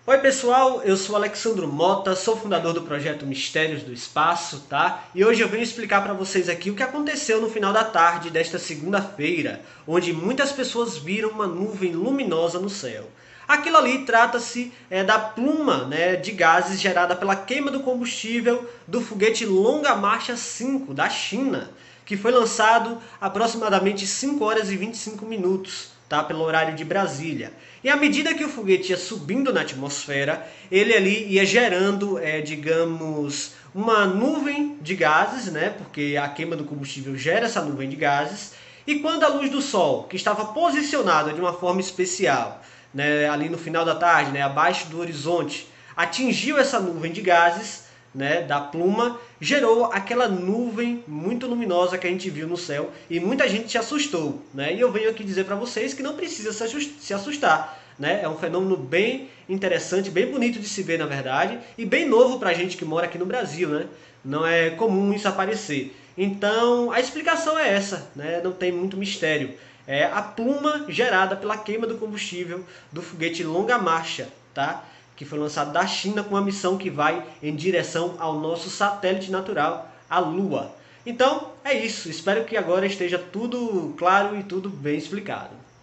Oi pessoal, eu sou Alexandro Mota, sou fundador do projeto Mistérios do Espaço, tá? E hoje eu venho explicar para vocês aqui o que aconteceu no final da tarde desta segunda-feira, onde muitas pessoas viram uma nuvem luminosa no céu. Aquilo ali trata-se da pluma, de gases gerada pela queima do combustível do foguete Longa Marcha 5 da China, que foi lançado aproximadamente 5 horas e 25 minutos, tá? Pelo horário de Brasília. E à medida que o foguete ia subindo na atmosfera, ele ali ia gerando, digamos, uma nuvem de gases, né? Porque a queima do combustível gera essa nuvem de gases. E quando a luz do Sol, que estava posicionada de uma forma especial, né, ali no final da tarde, né, abaixo do horizonte, atingiu essa nuvem de gases, né, da pluma, gerou aquela nuvem muito luminosa que a gente viu no céu e muita gente se assustou, né? E eu venho aqui dizer para vocês que não precisa se assustar, né? É um fenômeno bem interessante, bem bonito de se ver, na verdade, e bem novo para a gente que mora aqui no Brasil, né? Não é comum isso aparecer. Então a explicação é essa, né? Não tem muito mistério. É a pluma gerada pela queima do combustível do foguete Longa Marcha, tá? Que foi lançado da China com uma missão que vai em direção ao nosso satélite natural, a Lua. Então, é isso. Espero que agora esteja tudo claro e tudo bem explicado.